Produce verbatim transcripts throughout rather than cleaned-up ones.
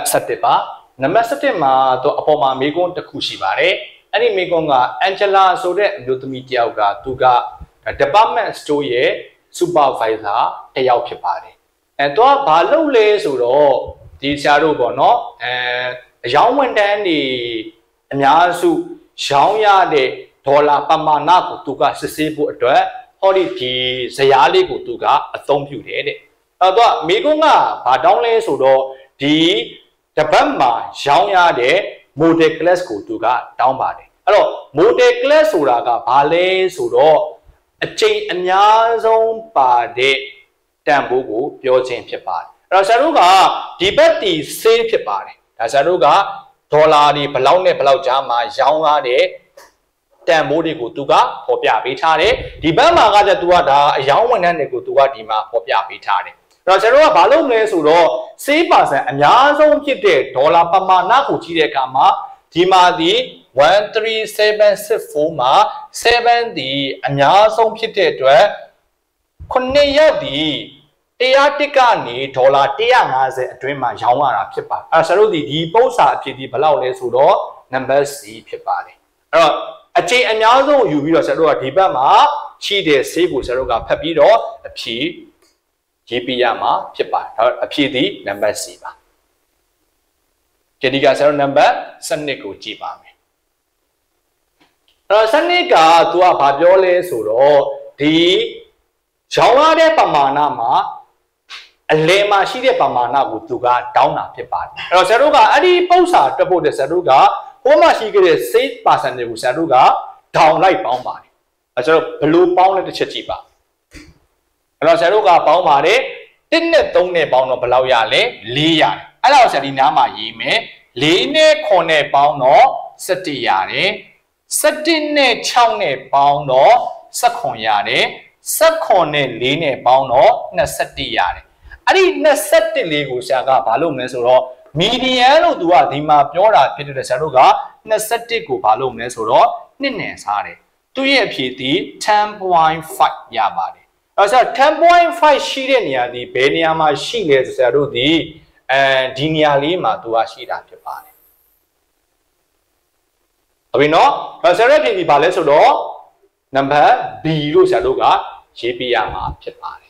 seven ba number seven ma to apoma megon takushi bare any megonga Angela so de yotumi tiauga tuga department store ye supervisor tayao phit pare and to ba lou le so do di sia do po no eh yaung wan tan ni a mya su yaung ya de dollar pamana ko tuga sise pu atwat hodi di zaya le ko tuga athong pyu de de a to megonga ba daung le so do di department yaung ya de model class ko tuga daung ba de alo model class so da ka ba le so do a chain a nya song pa de tan bo ko pyo chin phit paအဲ့တော့ဆရာတို့ကဒီဘက်တီဆေးဖြစ်ပါတယ်ဒါဆရာတို့ကဒေါ်လာတွေဘလောက်နဲ့ဘလောက်ကြားမှာရောင်းရတဲ့တန်ဖိုးတွေကိုသူကဖော်ပြပေးထားတယ်ဒီဘက်မှာကကျသူကဒါအယောင်းဝန်ထမ်းတွေကိုသူကဒီမှာဖော်ပြပေးထားတယ်အဲ့တော့ဆရာတို့ကဘာလုပ်မလဲဆိုတော့ six percent အများဆုံးဖြစ်တဲ့ဒေါ်လာပမာဏကိုကြည့်တဲ့အခါမှာဒီမှာဒီone three seven six fourမှာsevenဒီအများဆုံးဖြစ်တဲ့အတွက်nineရက်ဒီတရားတစ်ကနေဒေါ်လာone fiftyအတွင်းမှာရောင်းရတာဖြစ်ပါတယ်အဲ့ဒါဆရာတို့ဒီဒီပု္ပ္ပစာအဖြစ်ဒီဘယ်လောက်လဲဆိုတော့ number C ဖြစ်ပါတယ်အဲ့တော့အချိန်အများဆုံးယူပြီးတော့ဆရာတို့ကဒီဘက်မှာရှိတဲ့ဆေးကိုဆရာတို့ကဖတ်ပြီးတော့အဖြေရေးပြရမှာဖြစ်ပါတယ်ဒါအဖြေဒီ number C ပါကြည့်ဒီကဆရာတို့ number twelveကိုကြည့်ပါမယ်အဲ့တော့twelveကသူကဘာပြောလဲဆိုတော့ဒီရောင်းရတဲ့ပမာဏမှာအလယ်မှာရှိတဲ့ပမာဏကိုသူကတောင်းတာဖြစ်ပါတယ်အဲ့တော့ဆရာတို့ကအဲ့ဒီပု္ပ္ပစာတွက်ဖို့တဲ့ဆရာတို့ကဟိုမှာရှိခဲ့တဲ့ six percent တွေကိုဆရာတို့ကဒေါင်လိုက်ပေါင်းပါတယ်အဲ့ကျတော့ဘယ်လိုပေါင်းလဲတစ်ချက်ကြည့်ပါအဲ့တော့ဆရာတို့ကပေါင်းပါတယ်oneနဲ့threeနဲ့ပေါင်းတော့ဘယ်လောက်ရလဲfourရတယ်အဲ့ဒါကိုဆရာဒီနားမှာရေးမယ်fourနဲ့nineနဲ့ပေါင်းတော့sevenရတယ်sevenနဲ့sixနဲ့ပေါင်းတော့nineteenရတယ်nineteenနဲ့fourနဲ့ပေါင်းတော့twenty-oneရတယ်အဲ့ဒီtwenty-oneလေးကိုဆရာကဘာလုပ်မလဲဆိုတော့ median လို့သူကဒီမှာပြောတာဖြစ်တဲ့ဆရာတို့ကtwenty-oneကိုဘာလုပ်မလဲဆိုတော့twoနဲ့စားတယ်သူရဲ့အဖြေဒီ ten point five ရပါတယ်အဲ့တော့ဆရာ ten point five ရှိတဲ့နေရာဒီဘယ်နေရာမှာရှိလဲဆိုဆရာတို့ဒီအဲဒီနေရာလေးမှာသူကရှိတာဖြစ်ပါတယ်ဟုတ်ပြီနော်အဲ့ဆရာရဲ့အဖြေဒီဘာလဲဆိုတော့ number B လို့ဆရာတို့ကရေးပြရမှာဖြစ်ပါတယ်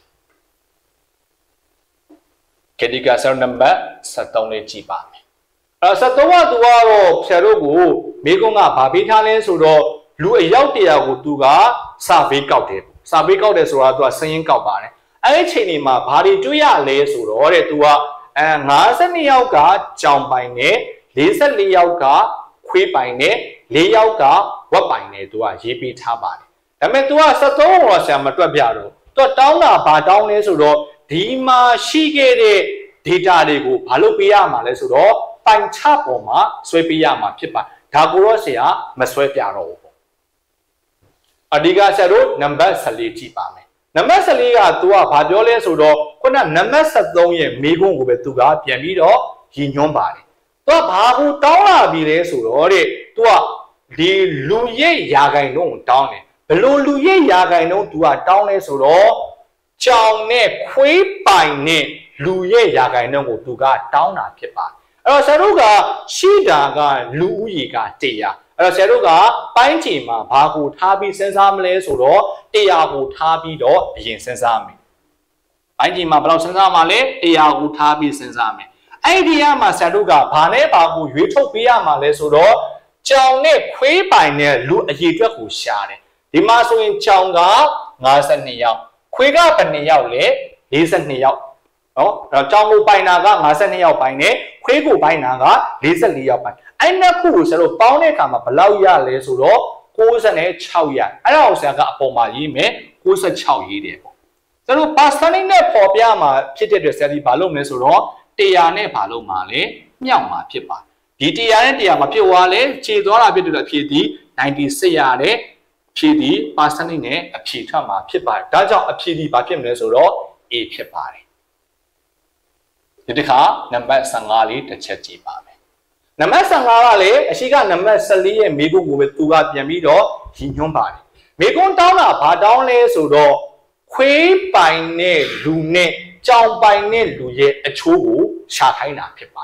ကတိကဆရာ number thirteenလေးကြည့်ပါမယ်အဲthirteenကသူကတော့ဆရာတို့ကိုမိကုန်းကဗာပေးထားလဲဆိုတော့လူအယောက်one hundredကိုသူက survey ကောက်တယ် survey ကောက်တယ်ဆိုတာသူကစရင်းကောက်ပါတယ်အဲ့ဒီအချိန်ဒီမှာဘာတွေတွေ့ရလဲဆိုတော့တဲ့သူကအဲfifty-twoယောက်ကကြောင်ပိုင်နဲ့forty-fourယောက်ကခွေးပိုင်နဲ့fourယောက်ကဝက်ပိုင်နဲ့သူကရေးပေးထားပါတယ်ဒါပေမဲ့သူကthirteenကိုဆရာမတွက်ပြတော့သူကတောင်းတာဘာတောင်းလဲဆိုတော့ဒီမှာရှိခဲ့တဲ့ data တွေကိုဘာလို့ပေးရမှာလဲဆိုတော့ပိုင်ချပေါ်မှာဆွဲပေးရမှာဖြစ်ပါဒါကိုတော့ဆရာမဆွဲပြတော့ဘူးပေါ့အဒီကဆရာတို့ number fourteenကြည့်ပါမယ် number fourteenကသူကဘာပြောလဲဆိုတော့ခုန number thirteenရဲ့မေးခွန်းကိုပဲသူကပြန်ပြီးတော့ရည်ညွှန်းပါတယ်သူကဘာကိုတောင်းလာပြီလဲဆိုတော့တဲ့သူကဒီလူရဲ့ယာဂိုင်လုံးကိုတောင်းတယ်ဘယ်လိုလူရဲ့ယာဂိုင်လုံးသူကတောင်းလဲဆိုတော့ကြောင်နဲ့ခွေးပိုင်နဲ့လူရဲ့ယာဂိုင်နှုန်းကိုသူကတောင်းတာဖြစ်ပါတယ်အဲ့တော့ဆရာတို့ကရှိတာကလူဦးရေကone hundredအဲ့တော့ဆရာတို့ကပိုင်းခြေမှာဘာကိုထားပြီးစဉ်းစားမလဲဆိုတော့one hundredကိုထားပြီးတော့အရင်စဉ်းစားမယ်ပိုင်းခြေမှာဘယ်လောက်စဉ်းစားမှာလဲone hundredကိုထားပြီးစဉ်းစားမယ်အဲ့ဒီကမှာဆရာတို့ကဘာနဲ့ဘာကိုရွေးထုတ်ပေးရမှာလဲဆိုတော့ကြောင်နဲ့ခွေးပိုင်နဲ့လူအရေအတွက်ကိုရှာတယ်ဒီမှာဆိုရင်ကြောင်ကfifty-twoယောက်ခွေးကဘယ်နှစ်ယောက်လဲforty-twoယောက်နော်အဲ့တော့ကြောင်ကိုပိုင်တာကfifty-twoယောက်ပိုင်တယ်ခွေးကိုပိုင်တာကforty-fourယောက်ပိုင်အဲ့နှစ်ခုကိုဆရာတို့ပေါင်းတဲ့အခါမှာဘယ်လောက်ရလဲဆိုတော့ninety-sixရအဲ့ဒါကိုဆရာကအပေါ်မှာရေးမယ်ninety-sixရေးတယ်ပေါ့ဆရာတို့ percentage နဲ့ပေါ်ပြမှာဖြစ်တဲ့အတွက်ဆရာဒီဘာလုပ်မလဲဆိုတော့one hundredနဲ့ဘာလုပ်မှာလဲမြောက်မှာဖြစ်ပါဒီone hundredနဲ့one hundredမှာဖြစ်သွားလဲခြေသွားတာဖြစ်တဲ့အတွက်အဖြစ်ဒီninety-sixရတယ်ဖြည့်ဒီ percentage နဲ့အဖြေထွက်မှာဖြစ်ပါတယ်ဒါကြောင့်အဖြေဒီဘာဖြစ်မလဲဆိုတော့ A ဖြစ်ပါတယ်ဒီတစ်ခါ number fifteenလေးတစ်ချက်ကြည့်ပါမယ် number fifteenကလေအရှိက number fourteenရဲ့မိကုန်းကိုပဲသူကပြန်ပြီးတော့ရည်ညွှန်းပါတယ်မိကုန်းတောင်းတာဘာတောင်းလဲဆိုတော့ခွေးပိုင်နဲ့လူနဲ့ကြောင်ပိုင်နဲ့လူရဲ့အချိုးကိုရှာခိုင်းတာဖြစ်ပါတယ်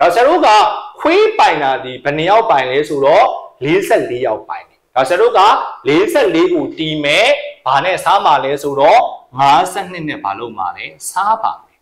ဒါဆရာတို့ကခွေးပိုင်တာဒီဘယ်နှယောက်ပိုင်လဲဆိုတော့လေးဆယ့်လေးယောက်ပိုင်တယ်ဒါဆရာတို့ကလေးဆယ့်လေးကိုတီးမယ်ဘာနဲ့စားမှာလဲဆိုတော့ငါးဆယ့်နှစ်နဲ့ဘာလို့မှာလဲစားပါမယ်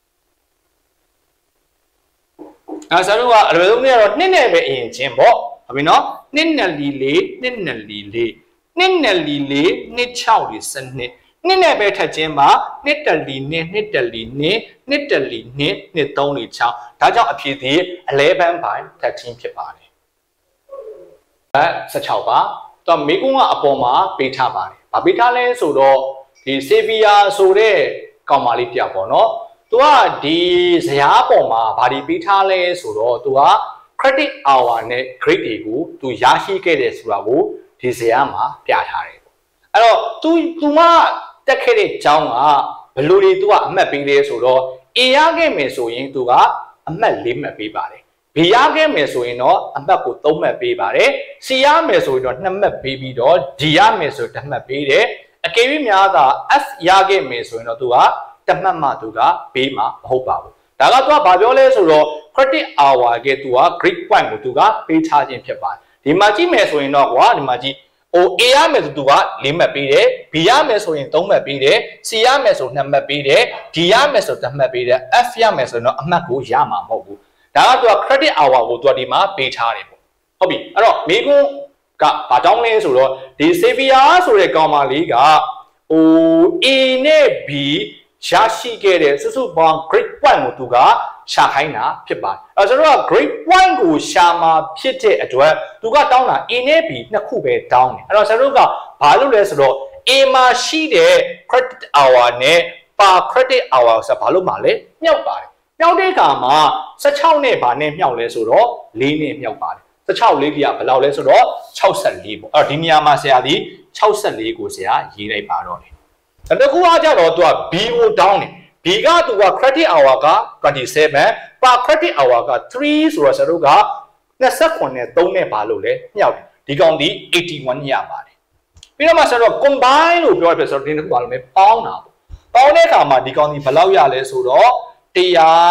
အဲဆရာတို့ကအလွယ်ဆုံးလေးကတော့နှစ်နဲ့ပဲအရင်ချင်းပေါ့ဟုတ်ပြီနော်နှစ်နဲ့လီလေးနှစ်နဲ့လီလေးနှစ်နဲ့လီလေးနှစ်ချောက်လေးစနစ်နှစ်နဲ့ပဲထပ်ချင်းမှာနှစ်တလီနှစ်နှစ်တလီနှစ်နှစ်တလီနှစ်နှစ်သုံးလီချောင်းဒါကြောင့်အဖြစ်ဒီ十一 by ထပ်ချင်းဖြစ်ပါတယ်အဲ十六ပါတော့မိကုန်းကအပေါ်မှာပေးထားပါတယ်ဘာပေးထားလဲဆိုတော့ဒီဆေဗီယာဆိုတဲ့ကောင်မလေးပြပေါ့နော်သူကဒီဇယားပေါ်မှာဘာဒီပေးထားလဲဆိုတော့သူက credit hour နဲ့ grade တွေကိုသူရရှိခဲ့တယ်ဆိုတာကိုဒီဇယားမှာပြထားတယ်အဲ့တော့ तू तू မတက်ခဲ့တဲ့အကြောင်းကဘယ်လိုတွေ तू ကအမှတ်ပေးလဲဆိုတော့ A ရခဲ့မယ်ဆိုရင် तू ကအမှတ်၄မှတ်ပေးပါတယ် B ရခဲ့မယ်ဆိုရင်တော့အမှတ်ကို၃မှတ်ပေးပါတယ် C ရမယ်ဆိုရင်တော့၂မှတ်ပေးပြီးတော့ D ရမယ်ဆိုတစ်မှတ်ပေးတယ်အကယ်၍များသာ F ရခဲ့မယ်ဆိုရင်တော့ तू ကတစ်မှတ်မှ तू ကပေးမှာမဟုတ်ပါဘူးဒါက तू ကဘာပြောလဲဆိုတော့ credit hour က तू က grade point ကို तू ကပေးထားခြင်းဖြစ်ပါတယ်ဒီမှာကြည့်မယ်ဆိုရင်တော့ကွာဒီမှာကြည့်ဟို A ရမယ်ဆိုသူက၄မှတ်ပေးတယ် B ရမယ်ဆိုရင်၃မှတ်ပေးတယ် C ရမယ်ဆို၂မှတ်ပေးတယ် D ရမယ်ဆိုတစ်မှတ်ပေးတယ် F ရမယ်ဆိုရင်တော့အမှတ်ကိုရမှာမဟုတ်ဘူးဒါကသူက credit hour ကိုသူကဒီမှာပေးထားတယ်ပေါ့ဟုတ်ပြီအဲ့တော့မိကုန်းကဘာတောင်းလဲဆိုတော့ဒီ Xavier ဆိုတဲ့ကောင်မလေးကဟို A နဲ့ B ရရှိခဲ့တဲ့စုစုပေါင်း grade point ကိုသူကရှာခိုင်းတာဖြစ်ပါတယ်အဲဆိုတော့ grade point ကိုရှာမှာဖြစ်တဲ့အတွက်သူကတောင်းတာ A နဲ့ B နှစ်ခုပဲတောင်းတယ်အဲ့တော့ဆရာတို့ကဘာလုပ်လဲဆိုတော့ A မှာရှိတဲ့ credit hour နဲ့ per credit hour ဆိုတာဘာလို့မှာလဲမြောက်ပါတယ်မြောက်တဲ့အခါမှာ十六နဲ့ဘာနဲ့မြောက်လဲဆိုတော့၄နဲ့မြောက်ပါတယ်十六လေးကဘယ်လောက်လဲဆိုတော့၆၄ပေါ့အဲ့တော့ဒီနေရာမှာဆရာဒီ၆၄ကိုဆရာရေးလိုက်ပါတော့တယ်တခုအားကြတော့သူက B ကိုတောင်းတယ် B ကသူက credit hour ကtwenty-seven per credit hour ကthreeဆိုတော့ဆရာတို့ကtwenty-nineနဲ့၃နဲ့ဘာလို့လဲမြောက်တယ်ဒီကောင်ဒီeighty-oneရပါတယ်ပြီးတော့မှဆရာတို့ combine လို့ပြောရဖြစ်ဆိုတော့ဒီနှစ်ခုဘာလို့လဲပေါင်းတာပေါ့ပေါင်းတဲ့အခါမှာဒီကောင်ဒီဘယ်လောက်ရလဲဆိုတော့one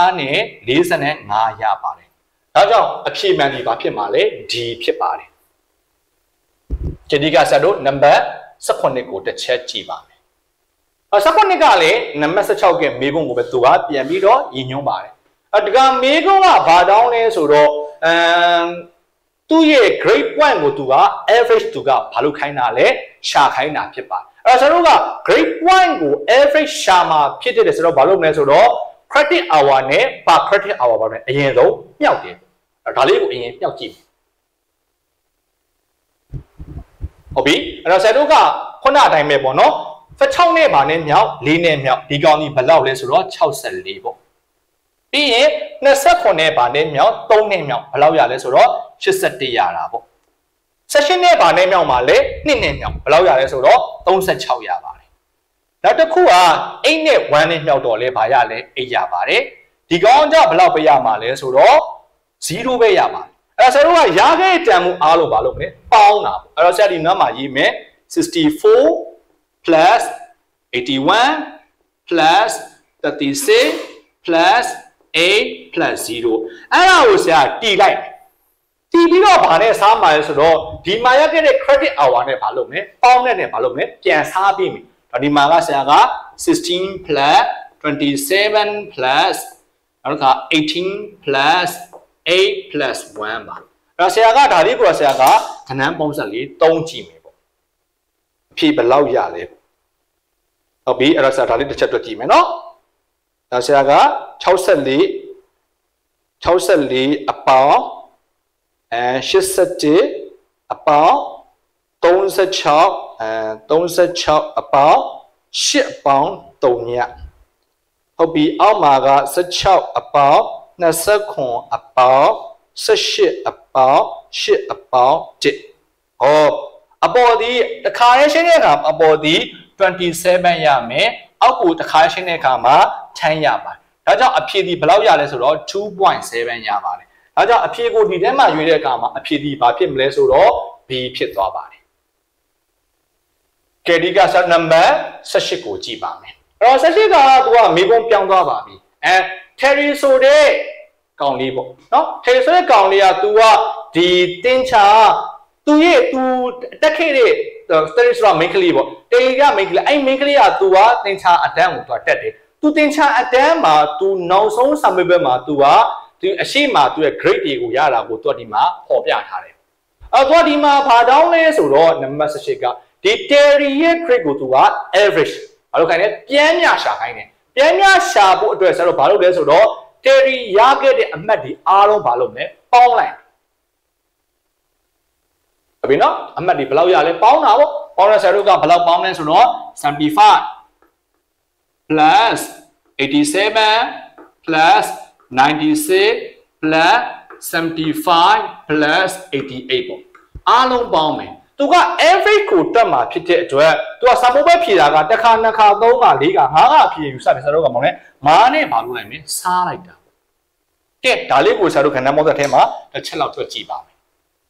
forty-fiveရပါတယ်ဒါကြောင့်အဖြေမှန်ဒီဘာဖြစ်မှာလဲ D ဖြစ်ပါတယ်ဒီကဆရာတို့ number sevenကိုတစ်ချက်ကြည့်ပါမယ်အဲsevenကလည်း number sixteenကမေကုန်းကိုပဲသူကပြန်ပြီးတော့ရည်ညွှန်းပါတယ်အဲတကမေကုန်းကဘာတောင်းလဲဆိုတော့အမ်သူ့ရဲ့ grade point ကိုသူက average သူကဘာလို့ခိုင်းတာလဲရှာခိုင်းတာဖြစ်ပါတယ်အဲဆရာတို့က grade point ကို average ရှာမှာဖြစ်တဲ့ဆိုတော့ဘာလို့မလဲဆိုတော့ credit hour နဲ့ per credit hour ပါပဲအရင်ဆုံးမြောက်တယ်ဒါလေးကိုအရင်မြောက်ကြည့်ဟုတ်ပြီအဲ့တော့ဆရာတို့ကခုနအတိုင်းပဲပေါ့နော်sixteenနဲ့ဘာနဲ့မြောက်၄နဲ့မြောက်ဒီကောင်ကြီးဘယ်လောက်လဲဆိုတော့၆၄ပေါ့ပြီးရင်twenty-sevenနဲ့ဘာနဲ့မြောက်၃နဲ့မြောက်ဘယ်လောက်ရလဲဆိုတော့eighty-oneရတာပေါ့sectionနဲ့ဘာနဲ့မြောက်မှာလဲtwoနဲ့မြောက်ဘယ်လောက်ရလဲဆိုတော့thirty-sixရပါတယ်နောက်တစ်ခုကeightနဲ့oneနဲ့မြောက်တော့လဲဘာရလဲeightရပါတယ်ဒီကောင်ကြောင့်ဘယ်လောက်ပဲရမှာလဲဆိုတော့zeroပဲရပါတယ်အဲ့တော့ဆရာတို့ကရခဲ့တန်မှုအားလုံးဘာလို့မလဲပေါင်းတာပေါ့အဲ့တော့ဆရာဒီနံပါတ်ရေးမယ်sixty-four plus eighty-one plus thirty-six plus eight plus zero အဲ့ဒါကိုဆရာတီးလိုက်တီးပြီးတော့ဗာနဲ့စားမှာလဲဆိုတော့ဒီမှာရခဲ့တဲ့ credit hour နဲ့ဘာလုပ်မလဲပေါင်းတဲ့နဲ့ဘာလုပ်မလဲပြန်စားပြီးပြီဒါဒီမှာကဆရာကsixteen plus twenty-seven plus နောက်ကeighteen plus eight plus one ပါအဲ့တော့ဆရာကဒါလေးကိုဆရာကခဏန်းပုံစံလေးသုံးကြည့်မယ်ပေါ့အဖြေဘယ်လောက်ရလဲဟုတ်ပြီအဲ့တော့ဆရာဒါလေးတစ်ချက်တွက်ကြည့်မယ်နော်ဒါဆရာကsixty-four sixty-fourအပေါင်းအဲeighty-oneအပေါင်းthirty-sixအဲthirty-sixအပေါင်းeightအပေါင်းthreeညဟုတ်ပြီအောက်မှာကsixteenအပေါင်းtwenty-nineအပေါင်းeighty-eightအပေါင်းeightအပေါင်းoneဟောအပေါ်ဒီတခါရရှင်းတဲ့အခါအပေါ်ဒီtwenty-sevenရမယ်အောက်ကိုတခါရှင်းတဲ့အခါမှာtenရပါတယ်ဒါကြောင့်အဖြေဒီဘယ်လောက်ရလဲဆိုတော့two point sevenရပါတယ်ဒါကြောင့်အဖြေကိုဒီထဲမှာရွေးတဲ့အခါမှာအဖြေဒီဘာဖြစ်မလဲဆိုတော့ B ဖြစ်သွားပါတယ်ကဲဒီကဆက်နံပါတ်eighteenကိုကြည့်ပါမယ်အဲ့တော့eighteenကသူကမေးခွန်းပြောင်းသွားပါပြီအဲ Terry ဆိုတဲ့ကောင်လေးပေါ့နော်ထေဆိုတဲ့ကောင်လေးက तू ကဒီတင်ချာ तू ရဲ့ तू တက်ခဲ့တဲ့ study ဆိုတာ main ကလေးပေါ့တေက main ကလေးအဲ့ main ကလေးက तू ကတင်ချာအတန်းကို तू တက်တယ် तू တင်ချာအတန်းမှာ तू နောက်ဆုံး summit ဘက်မှာ तू က तू အရှိမ तू ရဲ့ grade တွေကိုရတာကို तू ဒီမှာပေါ်ပြထားတယ်အဲ့တော့ဒီမှာဘာတောင်းလဲဆိုတော့ number 十七ကဒီ theory ရဲ့ grade ကို तू က average ဘာလို့ခိုင်းလဲပြန်မြရှာခိုင်းတယ်ပြန်မြရှာဖို့အတွက်ဆိုတော့ဘာလို့လဲဆိုတော့ theory ရခဲ့တဲ့အမှတ်ဒီအားလုံးဘာလို့လဲပေါင်းလိုက်အပြင်နော်အမှတ်ဒီဘယ်လောက်ရလဲပေါင်းတာပေါ့ပေါင်းတဲ့ဆရာတို့ကဘယ်လောက်ပေါင်းလဲဆိုတော့ seventy-five plus eighty-seven plus ninety-six plus seventy-five plus eighty-eight ပေါ့အားလုံးပေါင်းမယ်သူက average ကိုတက်မှာဖြစ်တဲ့အတွက်သူက sample ပဲဖြေတာကတစ်ခါနှစ်ခါသုံးခါလေးခါငါးခါဖြေယူစတယ်ဆရာတို့ကမောင်လဲငါးနဲ့ဘာလို့လိုက်မလဲစားလိုက်တာကဲဒါလေးကိုဆရာတို့ခဏမောက်တဲ့ထဲမှာတစ်ချက်လောက်တွက်ကြည့်ပါမယ်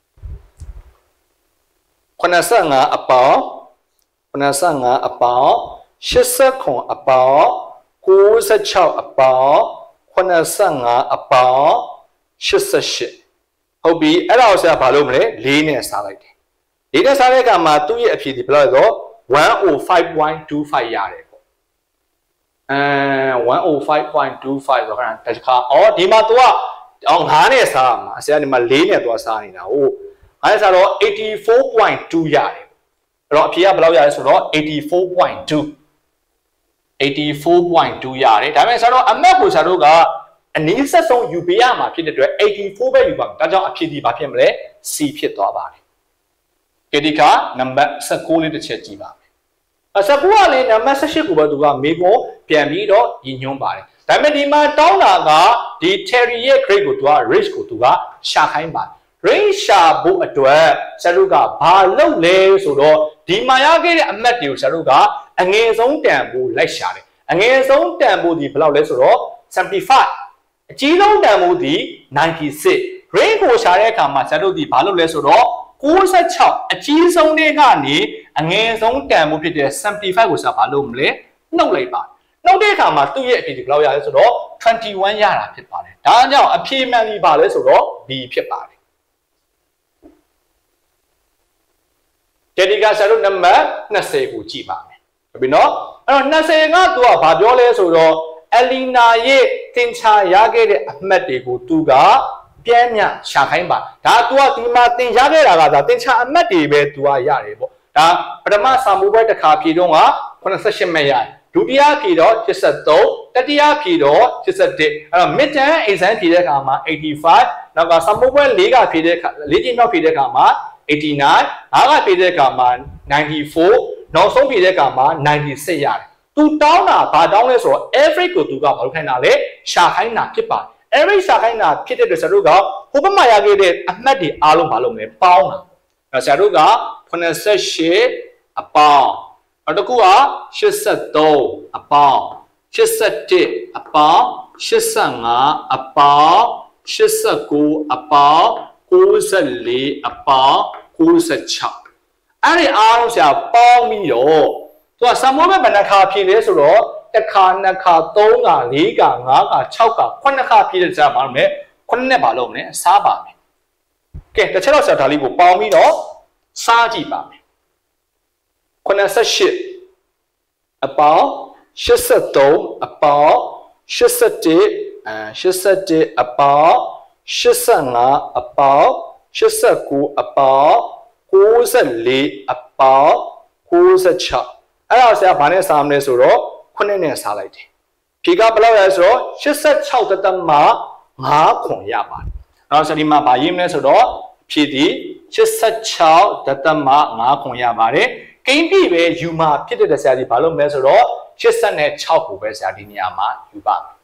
eighty-fiveအပေါင်းeighty-fiveအပေါင်းeighty-nineအပေါင်းninety-sixအပေါင်းeighty-fiveအပေါင်းeighty-eightဟုတ်ပြီအဲ့ဒါကိုဆရာဘာလုပ်မလဲ၄နဲ့စားလိုက်တယ်၄နဲ့စားတဲ့အခါမှာသူ့ရဲ့အဖြေဒီဘယ်လောက်လဲဆိုတော့one oh five point two fiveရတယ်ပေါ့အဲone oh five point two fiveဆိုတော့တစ်ခါအော်ဒီမှာ तू ကအော်၅နဲ့စားမှာဆရာဒီမှာ၄နဲ့ तू စားနေတာဟုတ်အဲ့ဒါဆိုတော့eighty-four point twoရတယ်အဲ့တော့အဖြေကဘယ်လောက်ရလဲဆိုတော့eighty-four point two eighty-four point twoရတယ်ဒါပေမဲ့ဆိုတော့အမတ်ကိုဆရာတို့ကအနည်းဆက်ဆုံးယူပေးရမှာဖြစ်တဲ့အတွက်eighty-fourပဲယူပါမယ်ဒါကြောင့်အဖြေဒီဘာဖြစ်မလဲ C ဖြစ်သွားပါတယ်ကဲဒီကနံပါတ်nineteenလေးတစ်ချက်ကြည့်ပါမယ်အnineteenကလေနံပါတ်eighteenကိုပဲသူကမေကိုပြန်ပြီးတော့ညှိညွှန်းပါတယ်ဒါပေမဲ့ဒီမှာတောင်းတာကဒီ theory ရဲ့ grade ကိုသူက range ကိုသူကရှာခိုင်းပါတယ် range ရှာဖို့အတွက်ဆရာတို့ကဘာလုပ်လဲဆိုတော့ဒီမှာရခဲ့တဲ့အမှတ်တွေကိုဆရာတို့ကအငယ်ဆုံးတန်ဖို့လိုက်ရှာတယ်အငယ်ဆုံးတန်ဖို့ဒီဘယ်လောက်လဲဆိုတော့seventy-fiveအကြီးဆုံးတန်ဖိုးဒီninety-six range ကိုရှာတဲ့အခါမှာဆရာတို့ဒီဘာလုပ်လဲဆိုတော့ninety-sixအကြီးဆုံးတွေကနေအငယ်ဆုံးတန်ဖိုးဖြစ်တဲ့seventy-fiveကိုဆရာဘာလုပ်မလဲနှုတ်လိုက်ပါနှုတ်တဲ့အခါမှာသူ့ရဲ့အဖြေဒီဘယ်လောက်ရလဲဆိုတော့twenty-oneရတာဖြစ်ပါတယ်ဒါကြောင့်အဖြေမှန်ပြီပါလဲဆိုတော့ B ဖြစ်ပါတယ်ကဲဒီကဆရာတို့နံပါတ်twentyကိုကြည့်ပါမယ်ဟုတ်ပြီနော်အဲ့တော့twentyကသူကဘာပြောလဲဆိုတော့အလီနာရဲ့တင်ချာရခဲ့တဲ့အမှတ်တွေကိုသူကပြန်မြရှာခိုင်းပါဒါ तू ကဒီမှာတင်ရခဲ့တာကဒါတင်ချာအမှတ်တွေပဲ तू ကရတယ်ပေါ့ဒါပထမစာမိုးပွဲတစ်ခါဖြေတော့ကeighty-eightမှတ်ရတယ်ဒုတိယဖြေတော့eighty-threeတတိယဖြေတော့eighty-oneအဲ့တော့ midterm exam ဖြေတဲ့အခါမှာeighty-fiveနောက်ကစာမိုးပွဲ၄ကဖြေတဲ့အခါ၄ကြိမ်နောက်ဖြေတဲ့အခါမှာeighty-nine၅ကဖြေတဲ့အခါမှာninety-fourနောက်ဆုံးဖြေတဲ့အခါမှာninety-sixရတယ်သူတောင်းတာဘာတောင်းလဲဆိုတော့ average ကိုသူကဘာလို့ခိုင်းတာလဲရှာခိုင်းတာဖြစ်ပါတယ် average ရှာခိုင်းတာဖြစ်တဲ့အတွက်ဆရာတို့ကဟိုဘက်မှာရခဲ့တဲ့အမှတ်တွေအားလုံးဘာလို့မလဲပေါင်းတာအဲဆရာတို့ကeighty-eightအပေါင်းနောက်တစ်ခုကeighty-threeအပေါင်းeighty-oneအပေါင်းeighty-fiveအပေါင်းeighty-nineအပေါင်းninety-fourအပေါင်းninety-sixအဲ့ဒီအားလုံးဆရာပေါင်းပြီးတော့သူကစမိုးမဲ့ဘယ်နှခါဖြေလဲဆိုတော့တစ်ခါနှစ်ခါသုံးခါလေးခါငါးခါခြောက်ခါခုနှစ်ခါဖြေတဲ့ဆရာဘာလုပ်မလဲခုနှစ်နဲ့ဘာလုပ်မလဲစားပါမယ်ကဲတစ်ချက်တော့ဆရာဒါလေးကိုပေါင်းပြီးတော့စားကြည့်ပါမယ်eighty-eightအပေါင်းeighty-threeအပေါင်းeighty-oneအဲeighty-oneအပေါင်းeighty-fiveအပေါင်းeighty-nineအပေါင်းninety-fourအပေါင်းninety-sixအဲ့ဒါဆရာဘာနဲ့စားမလဲဆိုတော့ခုနှစ်နဲ့စားလိုက်တယ်ဖြေကဘယ်လောက်လဲဆိုတော့eighty-sixတသမfiveခွန်ရပါတယ်အဲ့တော့ဆရာဒီမှာဗာရေးမလဲဆိုတော့ဖြေဒီeighty-sixတသမfiveခွန်ရပါတယ်ကိန်းပြည့်ပဲယူမှာဖြစ်တဲ့ဆရာဒီဘာလို့မလဲဆိုတော့eighty-sixကိုပဲဆရာဒီနေရာမှာယူပါမယ်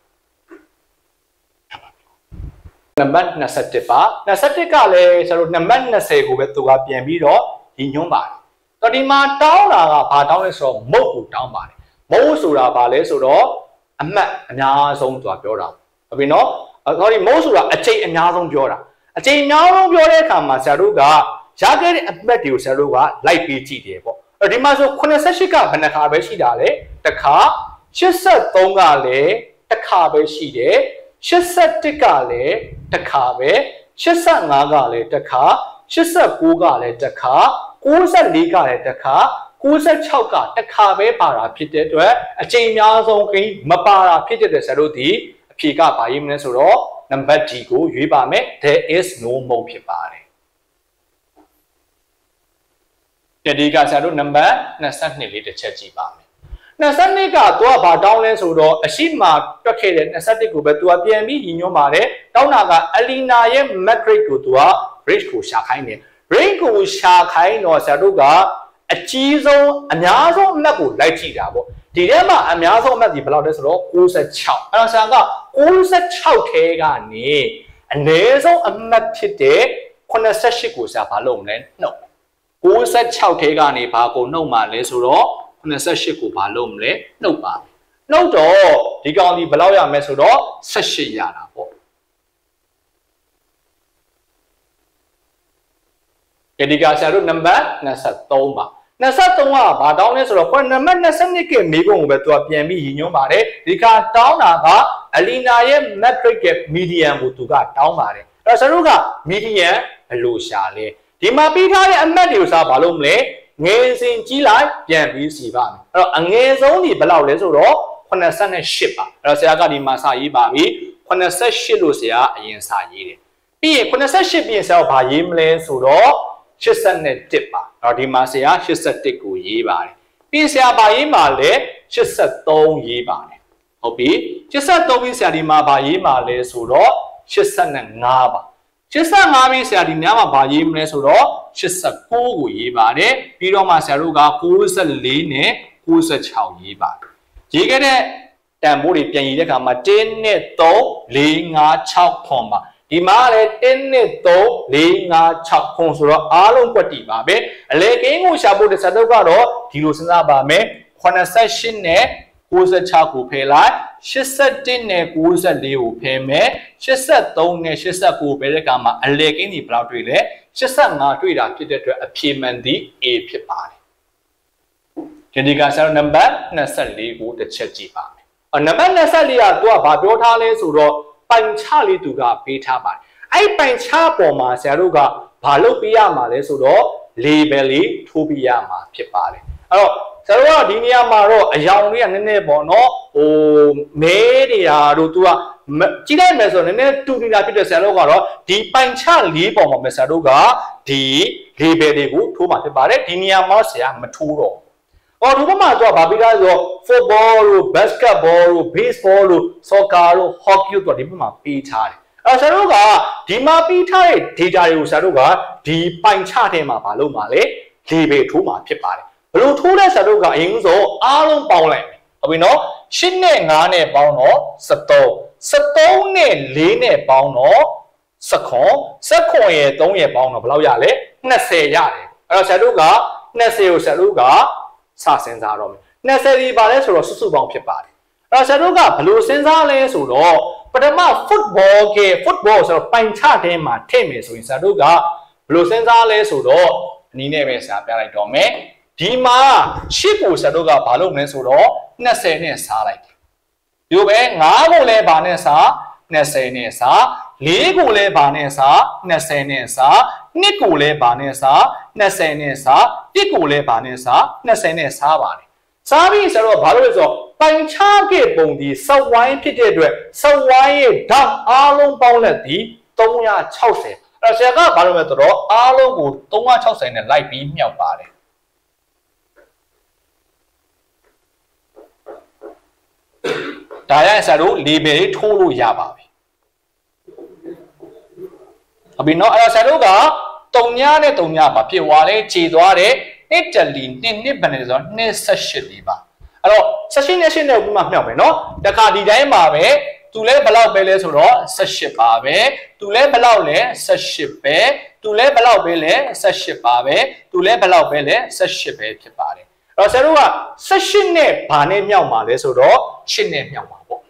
နံပါတ်twenty-oneပါtwenty-oneကလည်းဆရာတို့နံပါတ်twentyကိုပဲသူကပြန်ပြီးတော့ညီညွှန်းပါတယ်တော့ဒီမှာတောင်းတာကဘာတောင်းလဲဆိုတော့မုတ်ကိုတောင်းပါတယ်မုတ်ဆိုတာဘာလဲဆိုတော့အမှတ်အများဆုံးသူကပြောတာဟုတ်ပြီနော်ဟောဒီမုတ်ဆိုတာအကျိတ်အများဆုံးပြောတာအကျိတ်အများဆုံးပြောတဲ့အခါမှာဆရာတို့ကရခဲ့တဲ့အမှတ်တွေကိုဆရာတို့ကလိုက်ပေးကြည့်တယ်ပေါ့အဲ့ဒီမှာဆိုeighty-eightကဘယ်နှခါပဲရှိတာလဲတစ်ခါeighty-threeကလည်းတစ်ခါပဲရှိတယ် eighty-eightကလည်းတစ်ခါပဲeighty-fiveကလည်းတစ်ခါeighty-nineကလည်းတစ်ခါninety-fourကလည်းတစ်ခါninety-sixကတစ်ခါပဲပါတာဖြစ်တဲ့အတွက်အချိန်အများဆုံးကိမပါတာဖြစ်တဲ့ဆရာတို့ဒီအဖြေကပါရေးမလဲဆိုတော့ number D ကိုရွေးပါမယ် there is no mold ဖြစ်ပါတယ်ဒီကဆရာတို့ number twenty-twoလေးတစ်ချက်ကြည့်ပါမယ်twenty-twoကသူကဘာတောင်းလဲဆိုတော့အရှိမတွက်ခဲ့တဲ့twenty-oneကိုပဲသူကပြန်ပြီးညီညွှန်းပါတယ်တောင်းတာကအလီနာရဲ့ matrix ကိုသူက range ကိုရှာခိုင်းတယ် range ကိုရှာခိုင်းတော့ဆရာတို့ကအကြီးဆုံးအများဆုံးအမှတ်ကိုလိုက်ကြည့်တာပေါ့ဒီထဲမှာအများဆုံးအမှတ်ဒီဘယ်လောက်လဲဆိုတော့ninety-sixအဲ့တော့ဆရာကninety-sixထဲကနေအနည်းဆုံးအမှတ်ဖြစ်တဲ့eighty-eightကိုဆရာဘာလုပ်မလဲနှုတ်ninety-sixထဲကနေဘာကိုနှုတ်မှာလဲဆိုတော့eighty-eightကိုဘာလုပ်မလဲနှုတ်ပါနှုတ်တော့ဒီကောင်ဒီဘယ်လောက်ရမလဲဆိုတော့eighteenရတာပေါ့ဒီကဆရာတို့ number twenty-three ပါtwenty-threeကဘာတောင်းလဲဆိုတော့ number twenty-twoကမေးခွန်းကိုပဲသူကပြန်ပြီးရည်ညွှန်းပါတယ်ဒီကတောင်းတာကအလီနာရဲ့ matrix ရဲ့ median ကိုသူကတောင်းပါတယ်အဲ့တော့ဆရာတို့က median ဘယ်လိုရှာလဲဒီမှာပြီးထားတဲ့အမှတ်တွေကိုစားဘာလို့မလဲငယ်စဉ်ကြီးလိုက်ပြန်ပြီးစီပါမယ်အဲ့တော့အငယ်ဆုံးဒီဘယ်လောက်လဲဆိုတော့eighty-eightပါအဲ့တော့ဆရာကဒီမှာစာရေးပါပြီeighty-eightလို့ဆရာအရင်စာရေးတယ်ပြီးရင်eighty-eightပြီးရင်ဆရာကဘာရေးမလဲဆိုတော့eighty-oneပါအဲ့တော့ဒီမှာဆရာeighty-oneကိုရေးပါတယ်ပြီးဆရာဘာရေးမှာလဲeighty-threeရေးပါတယ်ဟုတ်ပြီeighty-threeပြီးဆရာဒီမှာဘာရေးမှာလဲဆိုတော့eighty-fiveပါeighty-fiveပြီးဆရာဒီညမှာဘာရေးမလဲဆိုတော့eighty-nineကိုရေးပါတယ်ပြီးတော့မှဆရာတို့ကninety-fourနဲ့ninety-sixရေးပါတယ်ရေးခဲ့တဲ့တန်ဖိုးတွေပြန်ရေးတဲ့အခါမှာoneနဲ့three four five sixခွန်ပါဒီမှာလည်းoneနဲ့three four five sixခွန်ဆိုတော့အားလုံးကွက်တီပါပဲအလေကင်းကိုရှာဖို့တဲ့ဆရာတို့ကတော့ဒီလိုစဉ်းစားပါမယ်eighty-eightနဲ့ninety-sixကိုဖယ်လိုက်eighty-oneနဲ့ninety-fourကိုဖယ်မယ်eighty-threeနဲ့eighty-nineကိုဖယ်တဲ့အခါမှာအလေကင်းဒီဘယ်လောက်တွေ့လဲeighty-fiveတွေ့တာဖြစ်တဲ့အတွက်အဖြေမှန်သည် A ဖြစ်ပါတယ်ဒီကဆရာတို့ number twenty-fourကိုတစ်ချက်ကြည့်ပါမယ်အနံပါတ်twenty-fourကသူကဘာပြောထားလဲဆိုတော့ပိုင်ချလေးသူကပေးထားပါတယ်အဲ့ပိုင်ချပေါ်မှာဆရာတို့ကဘာလုပ်ပေးရမှာလဲဆိုတော့ label လေးထိုးပေးရမှာဖြစ်ပါတယ်အဲ့တော့ဆရာတို့ကဒီနေရာမှာတော့အယောင်လေးကနည်းနည်းပေါ့နော်ဟိုမဲနေရာတို့သူကကြည့်လိုက်မယ်ဆိုတော့နည်းနည်းတူနေတာဖြစ်တဲ့ဆရာတို့ကတော့ဒီပိုင်ချလေးပေါ်မှာပဲဆရာတို့ကဒီ label တွေကိုထိုးမှာဖြစ်ပါတယ်ဒီနေရာမှာဆရာမထိုးတော့အော်ဒီဘက်မှာတော့ဗာပြီးသားဆို football တို့ basketball တို့ baseball တို့ soccer တို့ hockey တို့ဒီဘက်မှာပေးထားတယ်အဲဆရာတို့ကဒီမှာပေးထားတဲ့ data တွေကိုဆရာတို့ကဒီပိုင်ချထဲမှာမလုပ်ပါလေ label ထိုးမှာဖြစ်ပါတယ်ဘယ်လိုထိုးလဲဆရာတို့ကအရင်ဆုံးအားလုံးပေါင်းလိုက်မယ်ဟုတ်ပြီနော်eightနဲ့fiveနဲ့ပေါင်းတော့thirteen thirteenနဲ့fourနဲ့ပေါင်းတော့nineteen nineteenရဲ့threeရဲ့ပေါင်းတော့ဘယ်လောက်ရလဲtwentyရတယ်အဲ့တော့ဆရာတို့ကtwentyကိုဆရာတို့ကစစဉ်းစားတော့မယ်twentyဒီပါလဲဆိုတော့စုစုပေါင်းဖြစ်ပါတယ်အဲ့တော့ဆရာတို့ကဘယ်လိုစဉ်းစားလဲဆိုတော့ပထမ football က football ဆိုတော့ပိုင်ချထဲမှာထည့်မယ်ဆိုရင်ဆရာတို့ကဘယ်လိုစဉ်းစားလဲဆိုတော့အနည်းနဲ့ပဲဆရာပြလိုက်တော့မယ်ဒီမှာeightကိုဆရာတို့ကဘာလုပ်မလဲဆိုတော့twentyနဲ့စားလိုက်တယ်ဒီလိုပဲfiveကိုလည်းဘာနဲ့စားtwentyနဲ့စားfourကိုလည်းဘာနဲ့စားtwentyနဲ့စားtwoကိုလည်းဘာနဲ့စားtwentyနဲ့စားoneကိုလည်းဘာနဲ့စားtwentyနဲ့စားပါတယ်စားပြီးဆိုတော့ဘာလို့လဲဆိုတော့ပိုင်ချခဲ့ပုံဒီစက်ဝိုင်းဖြစ်တဲ့အတွက်စက်ဝိုင်းရဲ့ဓာတ်အားလုံးပေါင်းလက်ဒီthree sixtyအဲ့တော့ဆရာကဘာလို့လဲဆိုတော့အားလုံးကိုthree sixtyနဲ့လိုက်ပြီးမြောက်ပါတယ်ဒါရဆရာတို့ label ထိုးလို့ရပါပြီဟုတ်ပြီနော်အဲ့တော့ဆရာတို့ကthreeနဲ့threeပါဖြစ်သွားလဲခြေသွားတယ်နှစ်တလီနှစ်နှစ်ဘယ်နဲ့ဆိုတော့twenty-eightလေးပါအဲ့တော့eighteenနဲ့eightနဲ့ဥပမာမြောက်မယ်နော်တခါဒီတိုင်းပါပဲသူလဲဘယ်လောက်ပဲလဲဆိုတော့eighteenပါပဲသူလဲဘယ်လောက်လဲeighteenပဲသူလဲဘယ်လောက်ပဲလဲeighteenပါပဲသူလဲဘယ်လောက်ပဲလဲeighteenပဲဖြစ်ပါတယ်အဲ့တော့ဆရာတို့ကeighteenနဲ့ဘာနဲ့မြောက်မှာလဲဆိုတော့eightနဲ့မြောက်မှာပေါ့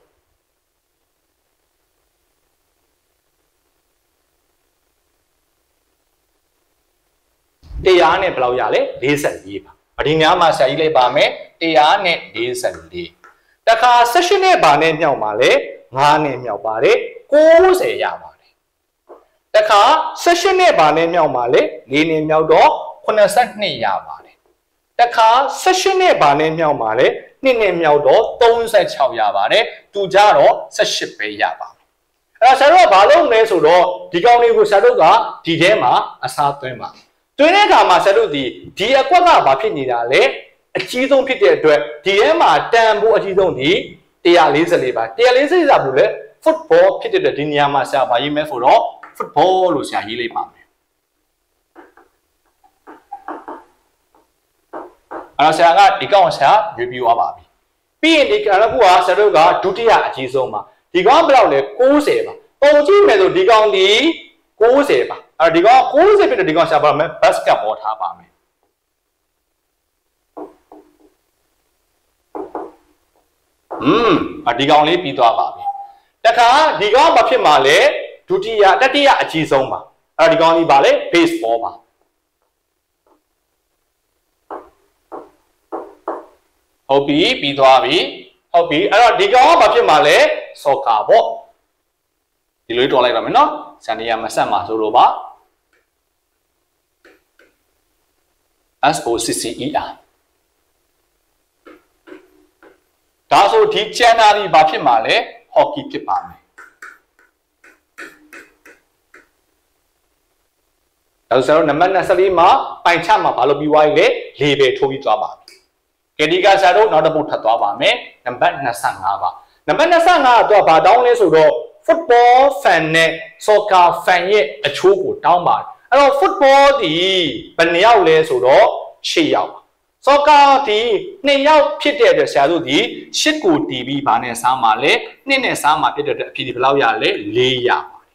တရားနဲ့ဘယ်လောက်ရလဲforty-fourပါဒီညမှာဆရာကြီးလိုက်ပါမယ်တရားနဲ့forty-fourတခါeighteenနဲ့ဘာနဲ့မြောက်မှာလဲ၅နဲ့မြောက်ပါတယ်၉၀ရပါတယ်တခါ၁၈နဲ့ဘာနဲ့မြောက်ပါလဲ၄နဲ့မြောက်တော့၈၂ရပါတယ်တခါ၁၈နဲ့ဘာနဲ့မြောက်ပါလဲ၂နဲ့မြောက်တော့၃၆ရပါတယ်သူကြတော့၁၈ပဲရပါမယ်အဲ့တော့ဆရာတို့ကဘာလုပ်လဲဆိုတော့ဒီကောင်လေးကိုဆရာတို့ကဒီထဲမှာအစားသွင်းပါသွင်းတဲ့အခါမှာဆရာတို့ဒီဒီအကွက်ကဘာဖြစ်နေတာလဲအကြီးဆုံးဖြစ်တဲ့အတွက်ဒီထဲမှာတန်ဖို့အကြီးဆုံးဒီone forty-fourပါone forty-fourဆိုတာဘူးလေ football ဖြစ်တဲ့အတွက်ဒီနေရာမှာဆရာဘာရေးမဲဆိုတော့ football လို့ဆရာရေးလိုက်ပါမယ်အဲ့တော့ဆရာကဒီကောင်ဆရာ review ရပါပြီပြီးရင်ဒီကရခုကဆရာတို့ကဒုတိယအကြီးဆုံးပါဒီကောင်ဘယ်လောက်လဲ၉၀ပါပုံကြည့်မယ်ဆိုဒီကောင်ဒီ၉၀ပါအဲ့တော့ဒီကောင်၉၀ဖြစ်တဲ့ဒီကောင်ဆရာဘာလဲ basketball ထားပါမယ်อืมဒီကောင်လေးပြီးသွားပါပြီတခါဒီကောင်ဘာဖြစ်မှာလဲဒုတိယတတိယအကြီးဆုံးပါအဲ့ဒီကောင်ကြီးပါလေ baseball ပါဟုတ်ပြီပြီးသွားပြီဟုတ်ပြီအဲ့တော့ဒီကောင်ကဘာဖြစ်မှာလဲ soccer ပေါ့ဒီလိုတော်လိုက်ပါမယ်နော်စံနေရမဆက်မှာဆိုလို့ပါ S O C C E R ဒါဆိုဒီကျန်တာဒီဘာဖြစ်မှာလဲ hockey ဖြစ်ပါမယ်ဒါဆိုတော့နံပါတ်၂၄မှာပိုင်ချမှာဘာလို့ပြီးသွားပြီလဲလေပဲထိုးပြီးသွားပါပြီကဲဒီကဆရာတို့နောက်တစ်ပုတ်ထပ်သွားပါမယ်နံပါတ်၂၅ပါနံပါတ်၂၅ကတော့ဘာတောင်းလဲဆိုတော့ football fan နဲ့ soccer fan ရဲ့အချိုးကိုတောင်းပါတယ်အဲ့တော့ football ဒီဘယ်နှယောက်လဲဆိုတော့၈ယောက်ပါ soccer ဒီ၂ယောက်ဖြစ်တဲ့အတွက်ဆရာတို့ဒီ၈ကိုတီးပြီးဘာနဲ့စားမှာလဲ၂နဲ့စားမှာဖြစ်တဲ့အတွက်အဖြစ်ဒီဘယ်လောက်ရလဲ၄ရ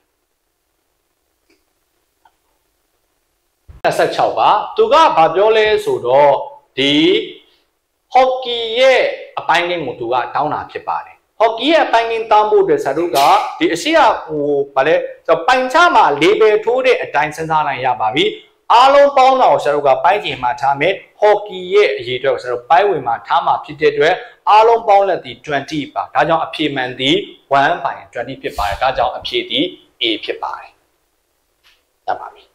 ပါတယ်၂၆ပါသူကဘာပြောလဲဆိုတော့ဒီ hockey ရဲ့အပိုင်းငယ်ကိုသူကတောင်းတာဖြစ်ပါတယ် hockey ရဲ့အပိုင်းငယ်တောင်းဖို့အတွက်ဆရာတို့ကဒီအရှိရဟိုဗာလဲဆိုပိုင်ချမှာလေးပဲထိုးတဲ့အတိုင်းစဉ်းစားနိုင်ရပါပြီအားလုံးပေါင်းတာကိုဆရာတို့ကပိုင်းချိန်မှာထားမယ် hockey ရဲ့အရေးအတွက်ကိုဆရာတို့ပိုင်းဝင်မှာထားမှာဖြစ်တဲ့အတွက်အားလုံးပေါင်းလက်ဒီtwentyပါဒါကြောင့်အဖြေမှန်ဒီone by twentyဖြစ်ပါတယ်ဒါကြောင့်အဖြေဒီ A ဖြစ်ပါတယ်ရပါပြီ